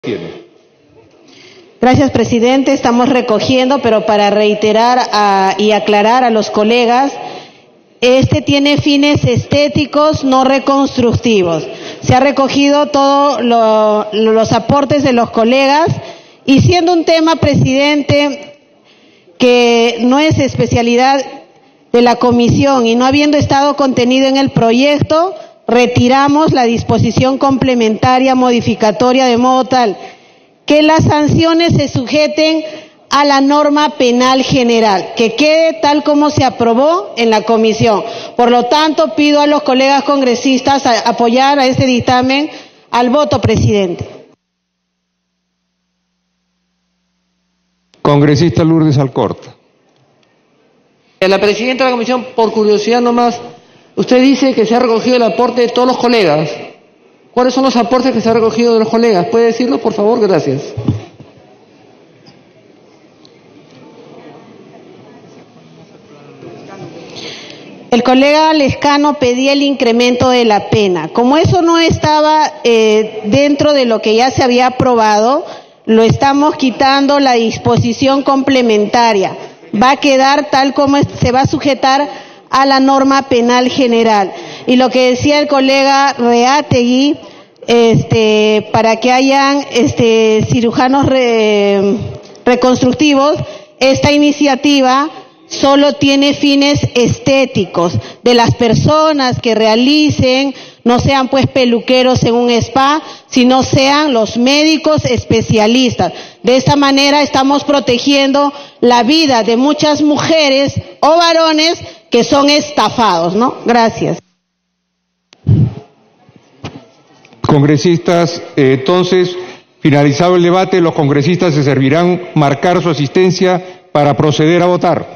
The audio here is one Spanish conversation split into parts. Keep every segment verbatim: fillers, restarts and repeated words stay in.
Tiene. Gracias, presidente. Estamos recogiendo, pero para reiterar a, y aclarar a los colegas, este tiene fines estéticos, no reconstructivos. Se ha recogido todos lo, los aportes de los colegas y siendo un tema, presidente, que no es especialidad de la comisión y no habiendo estado contenido en el proyecto, retiramos la disposición complementaria modificatoria de modo tal que las sanciones se sujeten a la norma penal general, que quede tal como se aprobó en la comisión. Por lo tanto, pido a los colegas congresistas a apoyar a este dictamen al voto, presidente. Congresista Lourdes Alcorta. La presidenta de la comisión, por curiosidad nomás, usted dice que se ha recogido el aporte de todos los colegas. ¿Cuáles son los aportes que se han recogido de los colegas? ¿Puede decirlo, por favor? Gracias. El colega Lescano pedía el incremento de la pena. Como eso no estaba eh, dentro de lo que ya se había aprobado, lo estamos quitando la disposición complementaria. Va a quedar tal como se va a sujetar a la norma penal general. Y lo que decía el colega Reategui, este, para que hayan este, cirujanos re, reconstructivos, esta iniciativa solo tiene fines estéticos de las personas que realicen, no sean pues peluqueros en un spa, sino sean los médicos especialistas. De esta manera estamos protegiendo la vida de muchas mujeres o varones que son estafados, ¿no? Gracias. Congresistas, eh, entonces, finalizado el debate, los congresistas se servirán marcar su asistencia para proceder a votar.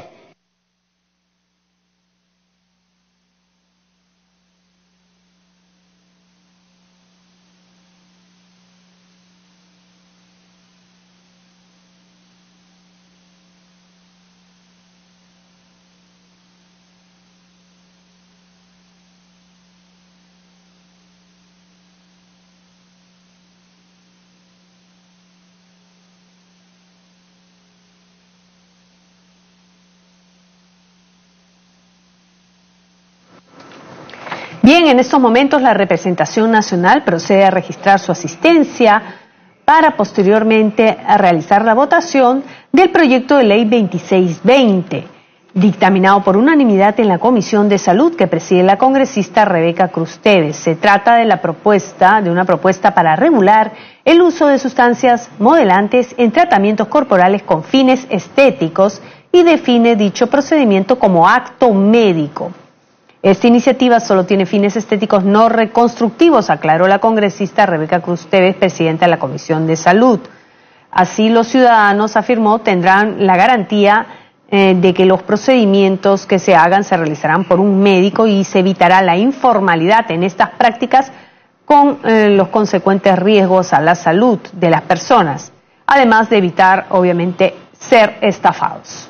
Bien, en estos momentos la representación nacional procede a registrar su asistencia para posteriormente a realizar la votación del proyecto de ley veintiséis veinte, dictaminado por unanimidad en la Comisión de Salud que preside la congresista Rebeca Cruz Teves. Se trata de la propuesta, de una propuesta para regular el uso de sustancias modelantes en tratamientos corporales con fines estéticos y define dicho procedimiento como acto médico. Esta iniciativa solo tiene fines estéticos no reconstructivos, aclaró la congresista Rebeca Cruz Teves, presidenta de la Comisión de Salud. Así, los ciudadanos, afirmó, tendrán la garantía eh, de que los procedimientos que se hagan se realizarán por un médico y se evitará la informalidad en estas prácticas con eh, los consecuentes riesgos a la salud de las personas, además de evitar, obviamente, ser estafados.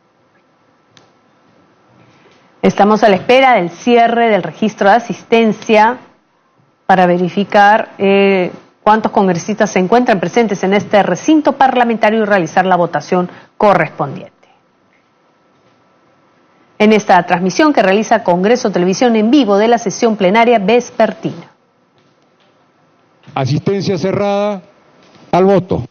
Estamos a la espera del cierre del registro de asistencia para verificar eh, cuántos congresistas se encuentran presentes en este recinto parlamentario y realizar la votación correspondiente. En esta transmisión que realiza Congreso Televisión en vivo de la sesión plenaria vespertina. Asistencia cerrada al voto.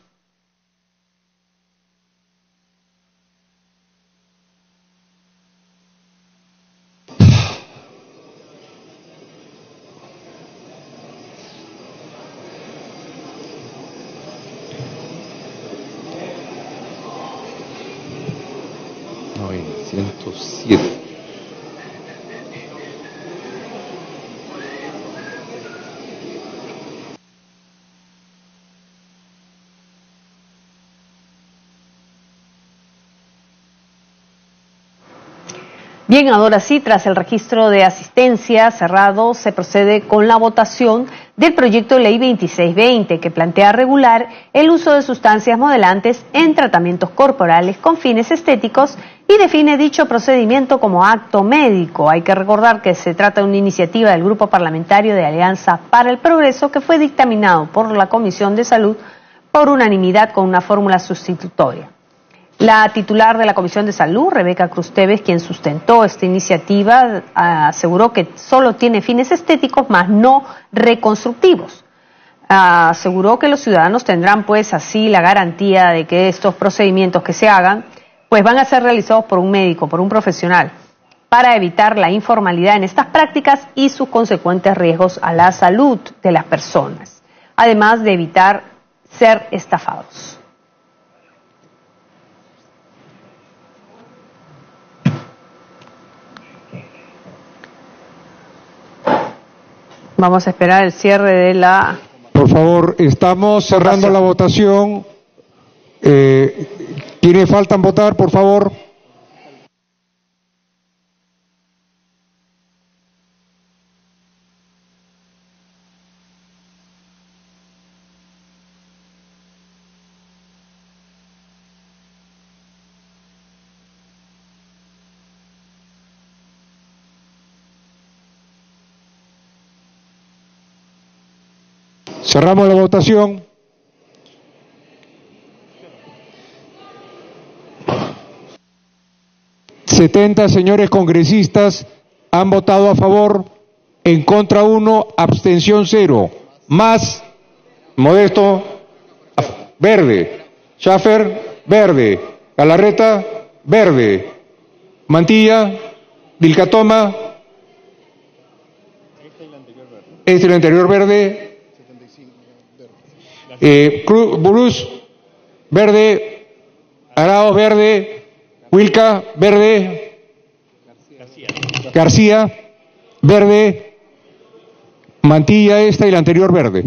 novecientos siete. Bien, ahora sí, tras el registro de asistencia cerrado, se procede con la votación del proyecto de ley veintiséis veinte, que plantea regular el uso de sustancias modelantes en tratamientos corporales con fines estéticos y define dicho procedimiento como acto médico. Hay que recordar que se trata de una iniciativa del Grupo Parlamentario de Alianza para el Progreso que fue dictaminado por la Comisión de Salud por unanimidad con una fórmula sustitutoria. La titular de la Comisión de Salud, Rebeca Cruz Teves, quien sustentó esta iniciativa, aseguró que solo tiene fines estéticos, más no reconstructivos. Aseguró que los ciudadanos tendrán pues así la garantía de que estos procedimientos que se hagan pues van a ser realizados por un médico, por un profesional, para evitar la informalidad en estas prácticas y sus consecuentes riesgos a la salud de las personas, además de evitar ser estafados. Vamos a esperar el cierre de la... Por favor, estamos cerrando la votación. Eh, ¿Quiénes faltan votar, por favor? Cerramos la votación. setenta señores congresistas han votado a favor, en contra uno, abstención cero. Más, Modesto, verde. Schaffer, verde. Galarreta, verde. Mantilla, Vilcatoma, este y el anterior verde. Eh, Cruz, Burús, verde. Araos, verde. Wilca, verde. García, verde. Mantilla, esta y la anterior, verde.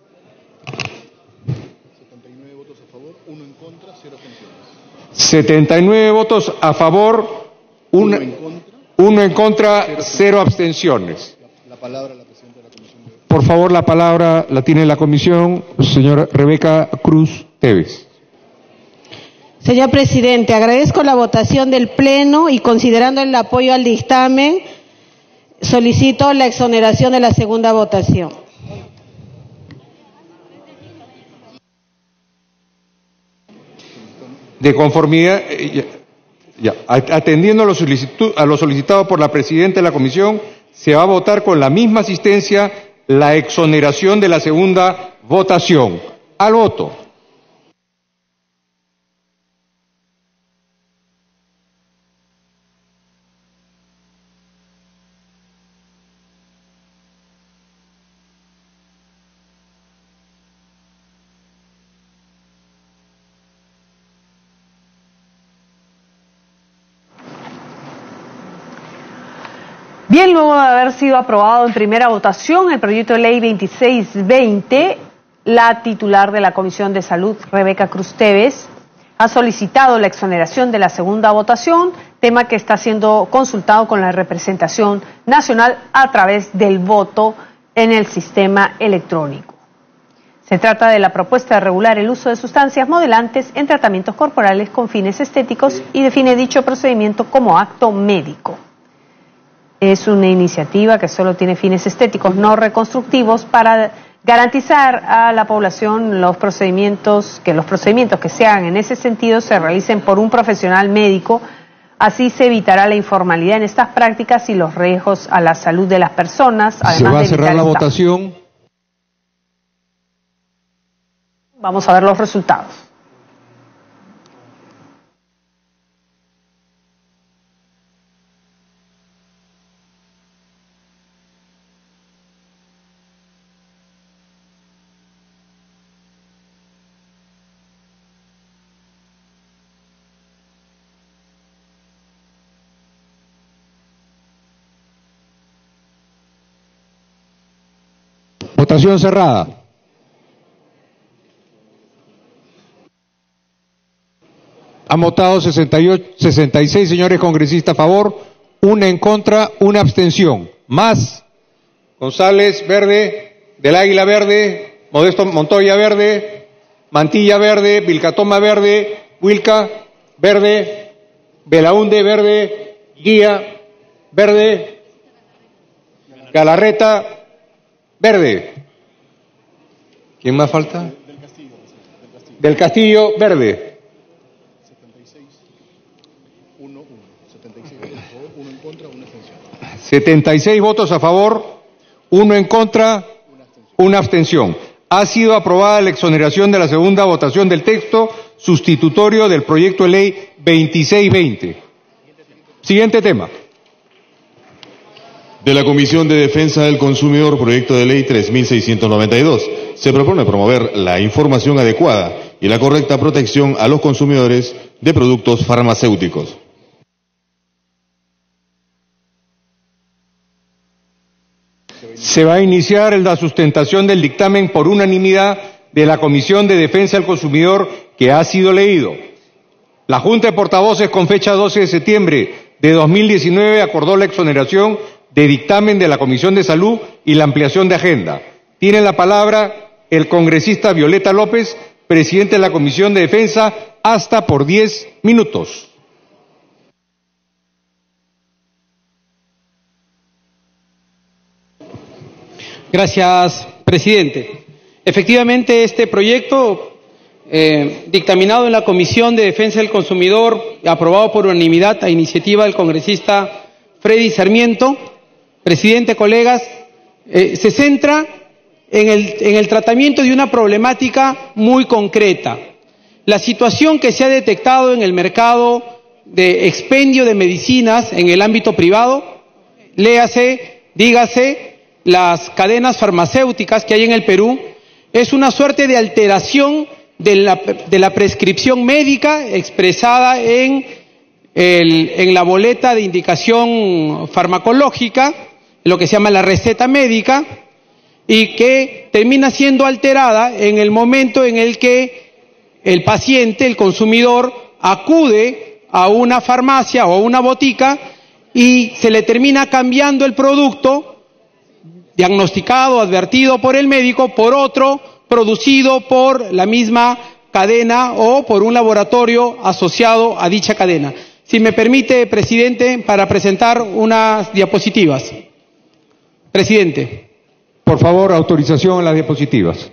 setenta y nueve votos a favor, uno en contra, uno en contra, cero abstenciones. La palabra la presidenta de la comisión. Por favor, la palabra la tiene la comisión, señora Rebeca Cruz Teves. Señor presidente, agradezco la votación del Pleno y considerando el apoyo al dictamen, solicito la exoneración de la segunda votación. De conformidad, ya, ya, atendiendo a lo, a lo solicitado por la presidenta de la comisión, se va a votar con la misma asistencia la exoneración de la segunda votación. Al voto. Bien, luego de haber sido aprobado en primera votación el proyecto de ley veintiséis veinte, la titular de la Comisión de Salud, Rebeca Cruz Teves, ha solicitado la exoneración de la segunda votación, tema que está siendo consultado con la representación nacional a través del voto en el sistema electrónico. Se trata de la propuesta de regular el uso de sustancias modelantes en tratamientos corporales con fines estéticos y define dicho procedimiento como acto médico. Es una iniciativa que solo tiene fines estéticos, no reconstructivos, para garantizar a la población los procedimientos, que los procedimientos que se hagan en ese sentido se realicen por un profesional médico. Así se evitará la informalidad en estas prácticas y los riesgos a la salud de las personas. Además se va a de cerrar la esta. votación. Vamos a ver los resultados. Votación cerrada. Han votado sesenta y ocho, sesenta y seis señores congresistas a favor, una en contra, una abstención. Más, González, verde, Del Águila, verde, Modesto Montoya, verde, Mantilla, verde, Vilcatoma, verde, Wilca, verde, Belaunde, verde, Guía, verde, Galarreta, verde. ¿Quién más falta? Del Castillo, verde. setenta y seis votos a favor, uno en contra, una abstención. Ha sido aprobada la exoneración de la segunda votación del texto sustitutorio del proyecto de ley veintiséis veinte. Siguiente tema. De la Comisión de Defensa del Consumidor, proyecto de ley tres mil seiscientos noventa y dos. Se propone promover la información adecuada y la correcta protección a los consumidores de productos farmacéuticos. Se va a iniciar la sustentación del dictamen por unanimidad de la Comisión de Defensa del Consumidor, que ha sido leído. La Junta de Portavoces, con fecha doce de septiembre de dos mil diecinueve, acordó la exoneración de dictamen de la Comisión de Salud y la ampliación de agenda. Tiene la palabra el congresista Violeta López, presidente de la Comisión de Defensa, hasta por diez minutos. Gracias, presidente. Efectivamente, este proyecto, eh, dictaminado en la Comisión de Defensa del Consumidor, aprobado por unanimidad a iniciativa del congresista Freddy Sarmiento, presidente, colegas, eh, se centra en el, en el tratamiento de una problemática muy concreta. La situación que se ha detectado en el mercado de expendio de medicinas en el ámbito privado, léase, dígase, las cadenas farmacéuticas que hay en el Perú, es una suerte de alteración de la, de la prescripción médica expresada en, el, en la boleta de indicación farmacológica, lo que se llama la receta médica, y que termina siendo alterada en el momento en el que el paciente, el consumidor, acude a una farmacia o a una botica y se le termina cambiando el producto diagnosticado, advertido por el médico, por otro producido por la misma cadena o por un laboratorio asociado a dicha cadena. Si me permite, presidente, para presentar unas diapositivas. Presidente. Por favor, autorización a las diapositivas.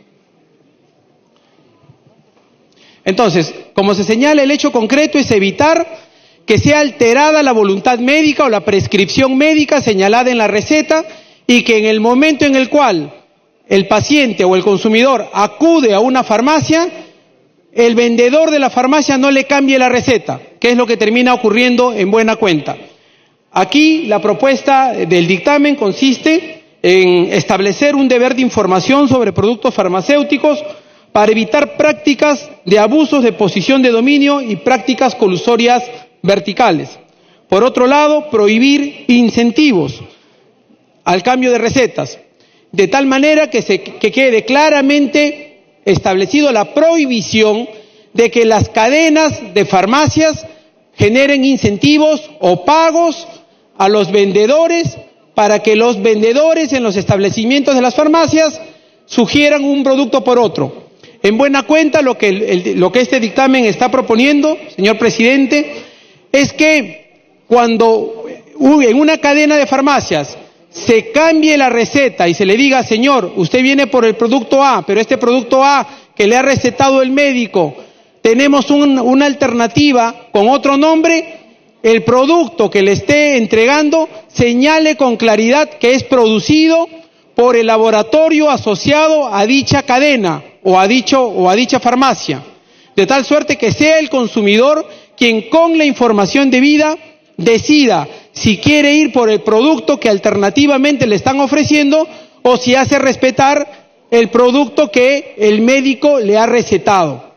Entonces, como se señala, el hecho concreto es evitar que sea alterada la voluntad médica o la prescripción médica señalada en la receta, y que en el momento en el cual el paciente o el consumidor acude a una farmacia, el vendedor de la farmacia no le cambie la receta, que es lo que termina ocurriendo en buena cuenta. Aquí la propuesta del dictamen consiste en establecer un deber de información sobre productos farmacéuticos para evitar prácticas de abusos de posición de dominio y prácticas colusorias verticales. Por otro lado, prohibir incentivos al cambio de recetas, de tal manera que, se, que quede claramente establecido la prohibición de que las cadenas de farmacias generen incentivos o pagos a los vendedores para que los vendedores en los establecimientos de las farmacias sugieran un producto por otro. En buena cuenta, lo que, el, el, lo que este dictamen está proponiendo, señor presidente, es que cuando en una cadena de farmacias se cambie la receta y se le diga, señor, usted viene por el producto A, pero este producto A que le ha recetado el médico, tenemos un, una alternativa con otro nombre, el producto que le esté entregando señale con claridad que es producido por el laboratorio asociado a dicha cadena o a, dicho, o a dicha farmacia, de tal suerte que sea el consumidor quien con la información debida decida si quiere ir por el producto que alternativamente le están ofreciendo o si hace respetar el producto que el médico le ha recetado.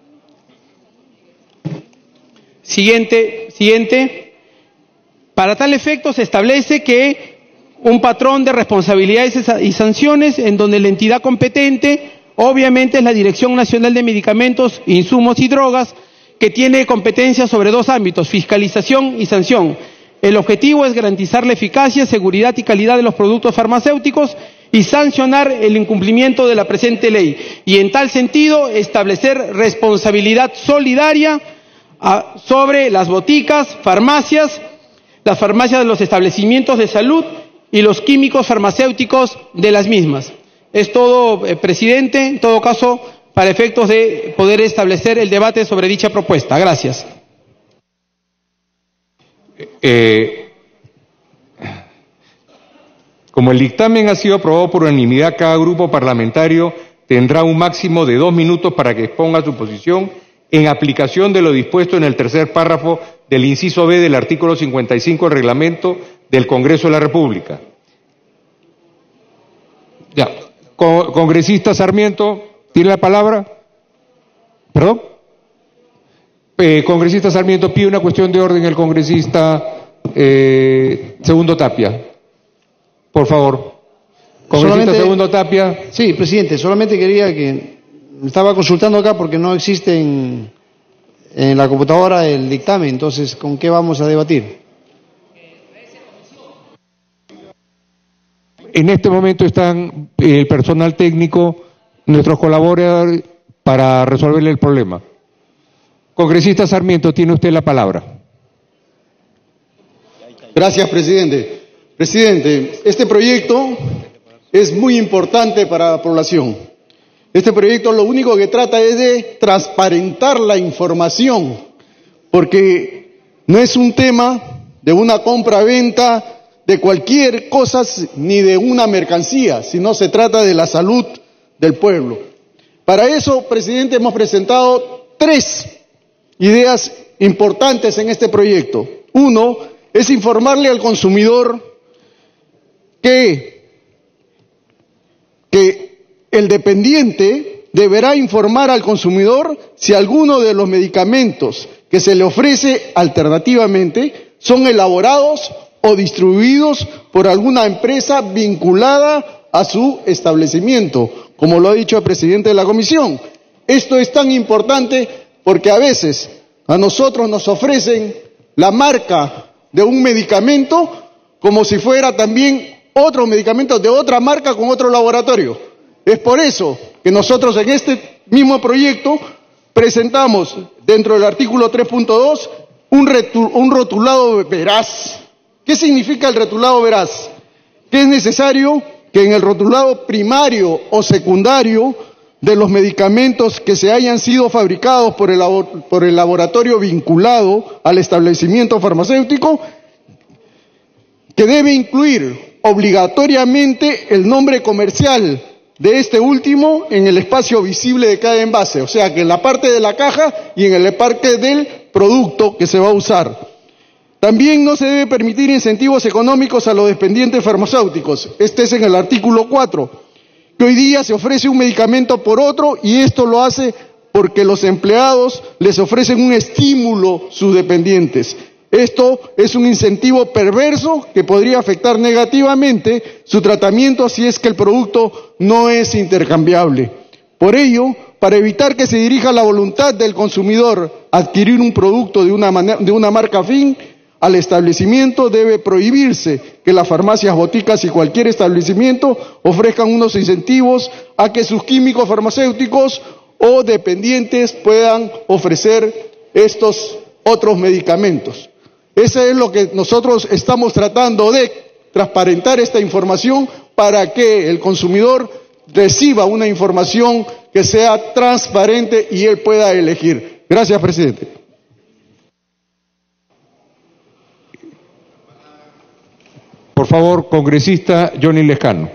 Siguiente, siguiente. Para tal efecto se establece que un patrón de responsabilidades y sanciones en donde la entidad competente obviamente es la Dirección Nacional de Medicamentos, Insumos y Drogas, que tiene competencia sobre dos ámbitos, fiscalización y sanción. El objetivo es garantizar la eficacia, seguridad y calidad de los productos farmacéuticos y sancionar el incumplimiento de la presente ley. Y en tal sentido, establecer responsabilidad solidaria a, sobre las boticas, farmacias, las farmacias de los establecimientos de salud y los químicos farmacéuticos de las mismas. Es todo, eh, presidente. En todo caso, para efectos de poder establecer el debate sobre dicha propuesta. Gracias. Eh, como el dictamen ha sido aprobado por unanimidad, cada grupo parlamentario tendrá un máximo de dos minutos para que exponga su posición en aplicación de lo dispuesto en el tercer párrafo del inciso B del artículo cincuenta y cinco del reglamento del Congreso de la República. Ya. Con, congresista Sarmiento, ¿tiene la palabra? ¿Perdón? Eh, congresista Sarmiento, pide una cuestión de orden el congresista eh, Segundo Tapia. Por favor. Congresista Solamente, Segundo Tapia. Sí, presidente, solamente quería que... Estaba consultando acá porque no existe en, en la computadora el dictamen, entonces, ¿con qué vamos a debatir? En este momento están el personal técnico, nuestros colaboradores, para resolverle el problema. Congresista Sarmiento, tiene usted la palabra. Gracias, presidente. Presidente, este proyecto es muy importante para la población. Este proyecto lo único que trata es de transparentar la información, porque no es un tema de una compra-venta de cualquier cosa ni de una mercancía, sino se trata de la salud del pueblo. Para eso, presidente, hemos presentado tres ideas importantes en este proyecto. Uno es informarle al consumidor que, que el dependiente deberá informar al consumidor si alguno de los medicamentos que se le ofrece alternativamente son elaborados o distribuidos por alguna empresa vinculada a su establecimiento, como lo ha dicho el presidente de la comisión. Esto es tan importante porque a veces a nosotros nos ofrecen la marca de un medicamento como si fuera también otro medicamento de otra marca con otro laboratorio. Es por eso que nosotros en este mismo proyecto presentamos dentro del artículo tres punto dos un, un rotulado veraz. ¿Qué significa el rotulado veraz? Que es necesario que en el rotulado primario o secundario de los medicamentos que se hayan sido fabricados por el, por el laboratorio vinculado al establecimiento farmacéutico, que debe incluir obligatoriamente el nombre comercial de este último en el espacio visible de cada envase, o sea que en la parte de la caja y en el parte del producto que se va a usar. También no se debe permitir incentivos económicos a los dependientes farmacéuticos. Este es en el artículo cuatro, que hoy día se ofrece un medicamento por otro y esto lo hace porque los empleados les ofrecen un estímulo a sus dependientes. Esto es un incentivo perverso que podría afectar negativamente su tratamiento si es que el producto no es intercambiable. Por ello, para evitar que se dirija la voluntad del consumidor a adquirir un producto de una, manera, de una marca afín al establecimiento, debe prohibirse que las farmacias, boticas y cualquier establecimiento ofrezcan unos incentivos a que sus químicos farmacéuticos o dependientes puedan ofrecer estos otros medicamentos. Eso es lo que nosotros estamos tratando de transparentar esta información para que el consumidor reciba una información que sea transparente y él pueda elegir. Gracias, presidente. Por favor, congresista Johnny Lescano.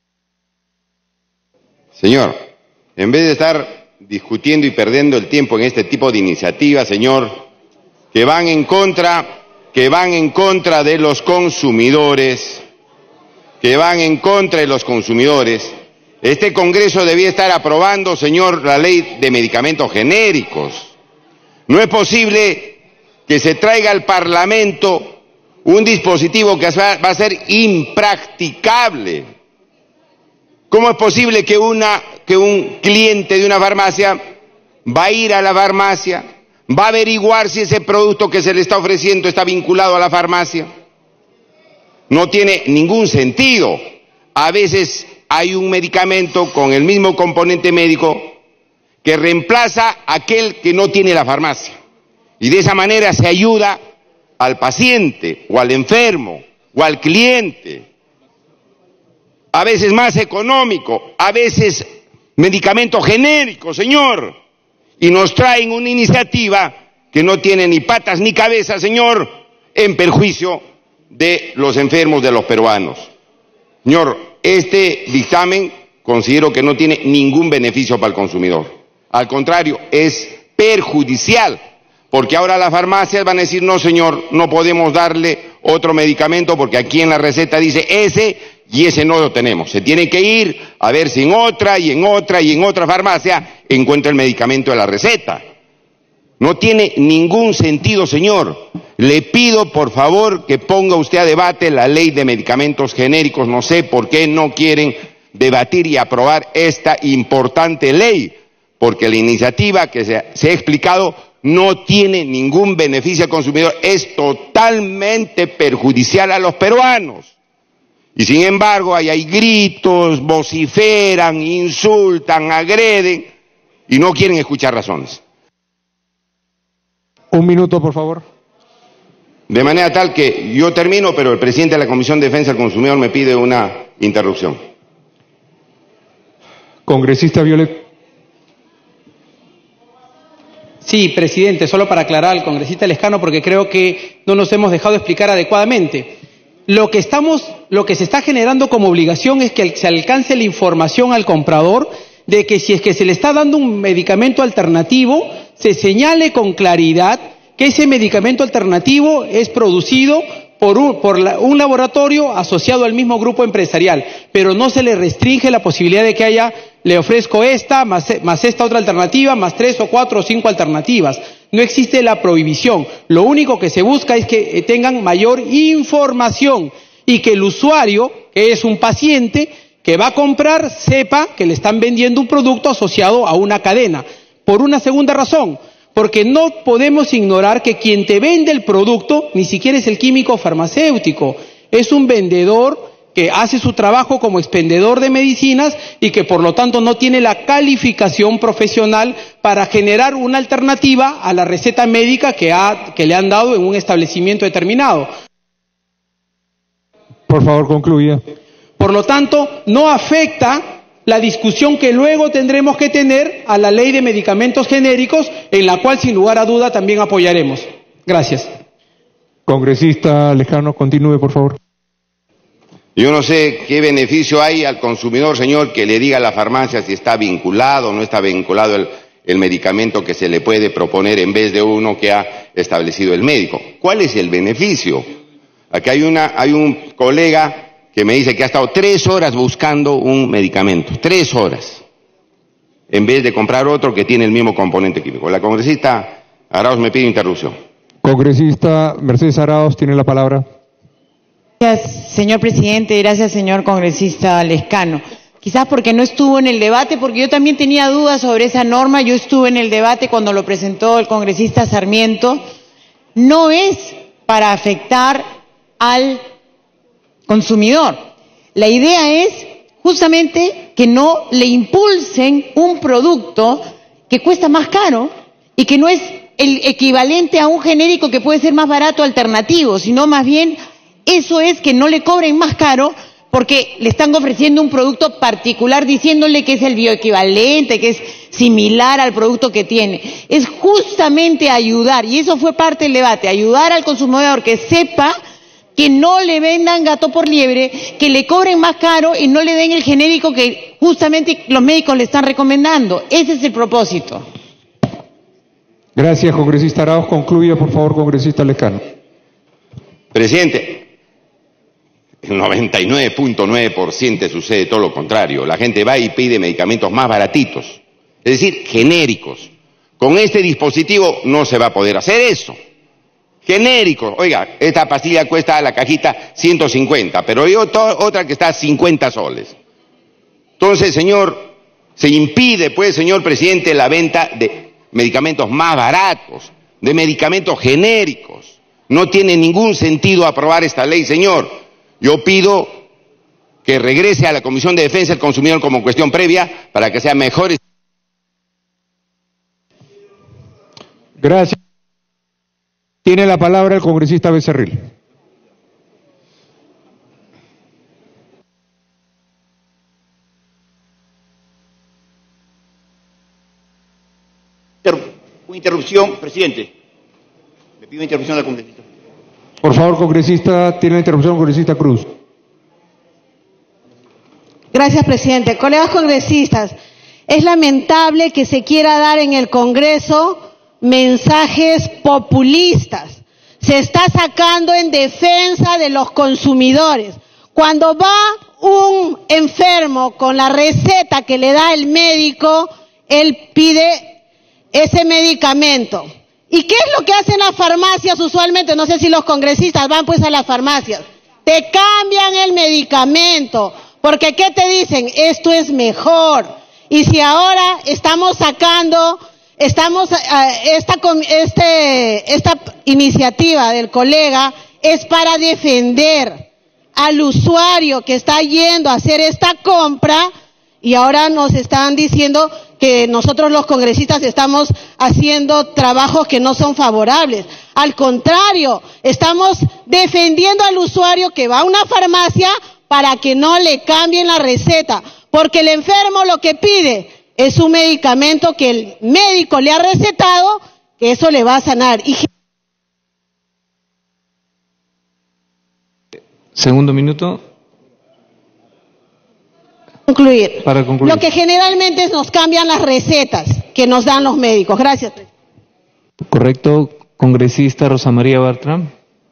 Señor, en vez de estar discutiendo y perdiendo el tiempo en este tipo de iniciativas, señor, que van en contra que van en contra de los consumidores, que van en contra de los consumidores. Este Congreso debía estar aprobando, señor, la ley de medicamentos genéricos. No es posible que se traiga al Parlamento un dispositivo que va a ser impracticable. ¿Cómo es posible que, una, que un cliente de una farmacia va a ir a la farmacia, va a averiguar si ese producto que se le está ofreciendo está vinculado a la farmacia? No tiene ningún sentido. A veces hay un medicamento con el mismo componente médico que reemplaza a aquel que no tiene la farmacia. Y de esa manera se ayuda al paciente o al enfermo o al cliente. A veces más económico, a veces medicamentos genéricos, señor. Y nos traen una iniciativa que no tiene ni patas ni cabeza, señor, en perjuicio de los enfermos, de los peruanos. Señor, este dictamen considero que no tiene ningún beneficio para el consumidor. Al contrario, es perjudicial, porque ahora las farmacias van a decir, no señor, no podemos darle otro medicamento porque aquí en la receta dice ese y ese no lo tenemos. Se tiene que ir a ver si en otra y en otra y en otra farmacia encuentra el medicamento de la receta. No tiene ningún sentido, señor. Le pido, por favor, que ponga usted a debate la ley de medicamentos genéricos. No sé por qué no quieren debatir y aprobar esta importante ley, porque la iniciativa que se, se ha explicado no tiene ningún beneficio al consumidor, es totalmente perjudicial a los peruanos. Y sin embargo, ahí hay gritos, vociferan, insultan, agreden y no quieren escuchar razones. Un minuto, por favor. De manera tal que yo termino, pero el presidente de la Comisión de Defensa del Consumidor me pide una interrupción. Congresista Violet. Sí, presidente, solo para aclarar al congresista Lescano, porque creo que no nos hemos dejado explicar adecuadamente. Lo que estamos, lo que se está generando como obligación es que se alcance la información al comprador de que si es que se le está dando un medicamento alternativo, se señale con claridad que ese medicamento alternativo es producido por un, por la, un laboratorio asociado al mismo grupo empresarial, pero no se le restringe la posibilidad de que haya, le ofrezco esta, más, más esta otra alternativa, más tres o cuatro o cinco alternativas. No existe la prohibición. Lo único que se busca es que tengan mayor información y que el usuario, que es un paciente que va a comprar, sepa que le están vendiendo un producto asociado a una cadena. Por una segunda razón, porque no podemos ignorar que quien te vende el producto ni siquiera es el químico farmacéutico, es un vendedor que hace su trabajo como expendedor de medicinas y que por lo tanto no tiene la calificación profesional para generar una alternativa a la receta médica que, ha, que le han dado en un establecimiento determinado. Por favor, concluya. Por lo tanto, no afecta la discusión que luego tendremos que tener a la ley de medicamentos genéricos, en la cual sin lugar a duda también apoyaremos. Gracias. Congresista Lescano, continúe, por favor. Yo no sé qué beneficio hay al consumidor, señor, que le diga a la farmacia si está vinculado o no está vinculado el, el medicamento que se le puede proponer en vez de uno que ha establecido el médico. ¿Cuál es el beneficio? Aquí hay, una, hay un colega que me dice que ha estado tres horas buscando un medicamento, tres horas, en vez de comprar otro que tiene el mismo componente químico. La congresista Arauz me pide interrupción. Congresista Mercedes Arauz tiene la palabra. Gracias, señor presidente. Gracias, señor congresista Lescano. Quizás porque no estuvo en el debate, porque yo también tenía dudas sobre esa norma. Yo estuve en el debate cuando lo presentó el congresista Sarmiento. No es para afectar al consumidor. La idea es justamente que no le impulsen un producto que cuesta más caro y que no es el equivalente a un genérico que puede ser más barato alternativo, sino más bien eso es que no le cobren más caro porque le están ofreciendo un producto particular diciéndole que es el bioequivalente, que es similar al producto que tiene. Es justamente ayudar, y eso fue parte del debate, ayudar al consumidor que sepa que no le vendan gato por liebre, que le cobren más caro y no le den el genérico que justamente los médicos le están recomendando. Ese es el propósito. Gracias, congresista Arauz. Concluya, por favor, congresista Lescano. Presidente, el noventa y nueve punto nueve por ciento sucede todo lo contrario. La gente va y pide medicamentos más baratitos, es decir, genéricos. Con este dispositivo no se va a poder hacer eso. Genéricos, oiga, esta pastilla cuesta la cajita ciento cincuenta, pero hay otra que está a cincuenta soles. Entonces, señor, se impide, pues, señor presidente, la venta de medicamentos más baratos, de medicamentos genéricos. No tiene ningún sentido aprobar esta ley, señor. Yo pido que regrese a la Comisión de Defensa del Consumidor como cuestión previa para que sea mejor. Gracias. Tiene la palabra el congresista Becerril. Con interrupción, presidente. Le pido interrupción al congresista. Por favor, congresista, tiene la interrupción, congresista Cruz. Gracias, presidente. Colegas congresistas, es lamentable que se quiera dar en el Congreso mensajes populistas. Se está sacando en defensa de los consumidores. Cuando va un enfermo con la receta que le da el médico, él pide ese medicamento. ¿Y qué es lo que hacen las farmacias usualmente? No sé si los congresistas van pues a las farmacias. Te cambian el medicamento, porque ¿qué te dicen? Esto es mejor. Y si ahora estamos sacando, estamos, uh, esta, este, esta iniciativa del colega es para defender al usuario que está yendo a hacer esta compra, y ahora nos están diciendo que nosotros los congresistas estamos haciendo trabajos que no son favorables. Al contrario, estamos defendiendo al usuario que va a una farmacia para que no le cambien la receta, porque el enfermo lo que pide es un medicamento que el médico le ha recetado, que eso le va a sanar. Y... Segundo minuto. Concluir. Para concluir. Lo que generalmente nos cambian las recetas que nos dan los médicos. Gracias. Correcto. Congresista Rosa María Bartra.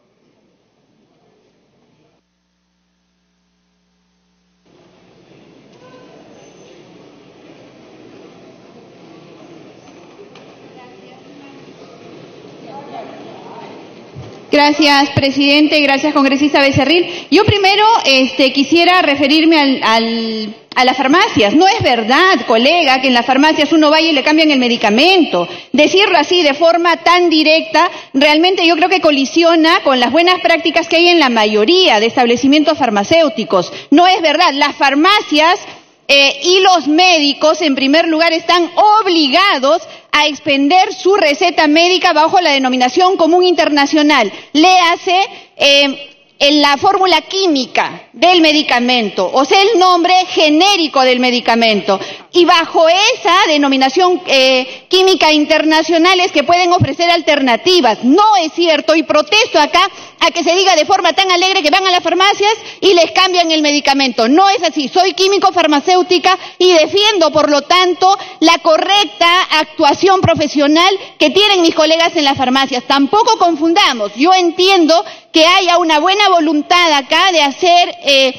Gracias, presidente. Gracias, congresista Becerril. Yo primero este, quisiera referirme al, al, a las farmacias. No es verdad, colega, que en las farmacias uno vaya y le cambian el medicamento. Decirlo así de forma tan directa, realmente yo creo que colisiona con las buenas prácticas que hay en la mayoría de establecimientos farmacéuticos. No es verdad. Las farmacias eh, y los médicos, en primer lugar, están obligados a expender su receta médica bajo la denominación común internacional. Léase eh, en la fórmula química del medicamento, o sea, el nombre genérico del medicamento. Y bajo esa denominación eh, química internacional es que pueden ofrecer alternativas. No es cierto, y protesto acá a que se diga de forma tan alegre que van a las farmacias y les cambian el medicamento. No es así. Soy químico farmacéutica y defiendo, por lo tanto, la correcta actuación profesional que tienen mis colegas en las farmacias. Tampoco confundamos. Yo entiendo que haya una buena voluntad acá de hacer... Eh...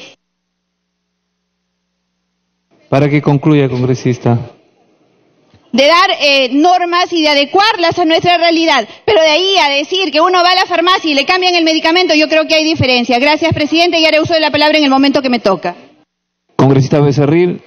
Para que concluya, congresista. de dar eh, normas y de adecuarlas a nuestra realidad. Pero de ahí a decir que uno va a la farmacia y le cambian el medicamento, yo creo que hay diferencia. Gracias, presidente, y haré uso de la palabra en el momento que me toca. Congresista Becerril.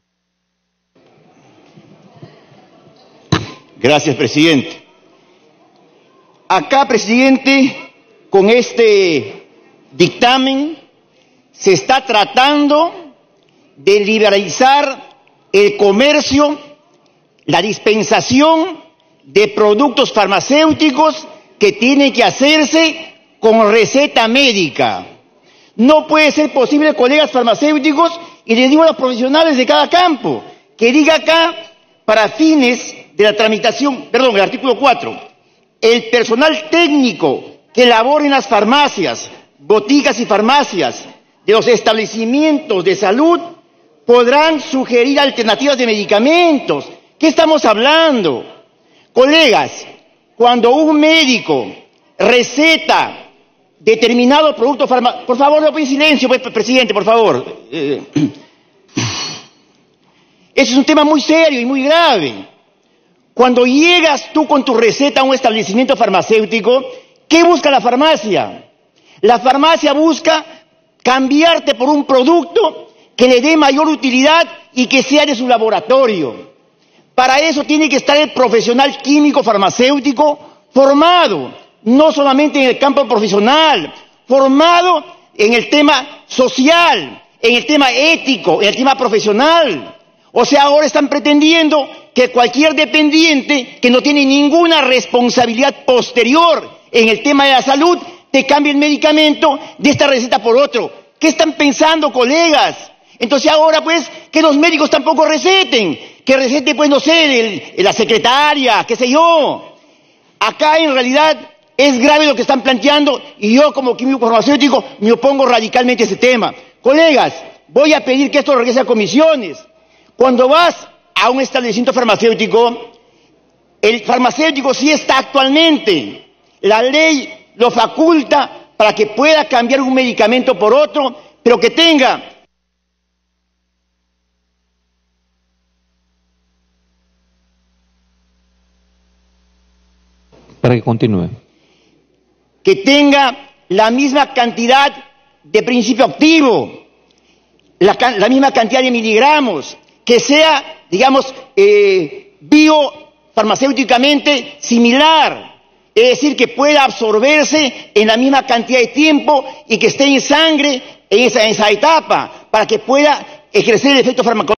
Gracias, presidente. Acá, presidente, con este dictamen se está tratando de liberalizar el comercio, la dispensación de productos farmacéuticos que tienen que hacerse con receta médica. No puede ser posible, colegas farmacéuticos, y les digo a los profesionales de cada campo, que diga acá, para fines de la tramitación, perdón, el artículo cuatro, el personal técnico que labore en las farmacias, boticas y farmacias de los establecimientos de salud podrán sugerir alternativas de medicamentos. ¿Qué estamos hablando? Colegas, cuando un médico receta determinado producto farmacéutico... Por favor, no pide silencio, presidente, por favor. Eh, ese es un tema muy serio y muy grave. Cuando llegas tú con tu receta a un establecimiento farmacéutico, ¿qué busca la farmacia? La farmacia busca cambiarte por un producto que le dé mayor utilidad y que sea de su laboratorio. Para eso tiene que estar el profesional químico farmacéutico formado, no solamente en el campo profesional, formado en el tema social, en el tema ético, en el tema profesional. O sea, ahora están pretendiendo que cualquier dependiente que no tiene ninguna responsabilidad posterior en el tema de la salud te cambie el medicamento de esta receta por otro. ¿Qué están pensando, colegas? Entonces ahora pues que los médicos tampoco receten. que recete, pues no sé, el, la secretaria, qué sé yo. Acá en realidad es grave lo que están planteando y yo como químico farmacéutico me opongo radicalmente a ese tema. Colegas, voy a pedir que esto regrese a comisiones. Cuando vas a un establecimiento farmacéutico, el farmacéutico sí está actualmente. La ley lo faculta para que pueda cambiar un medicamento por otro, pero que tenga para que continúe. que tenga la misma cantidad de principio activo, la, la misma cantidad de miligramos, que sea, digamos, eh, biofarmacéuticamente similar, es decir, que pueda absorberse en la misma cantidad de tiempo y que esté en sangre en esa, en esa etapa, para que pueda ejercer el efecto farmacológico.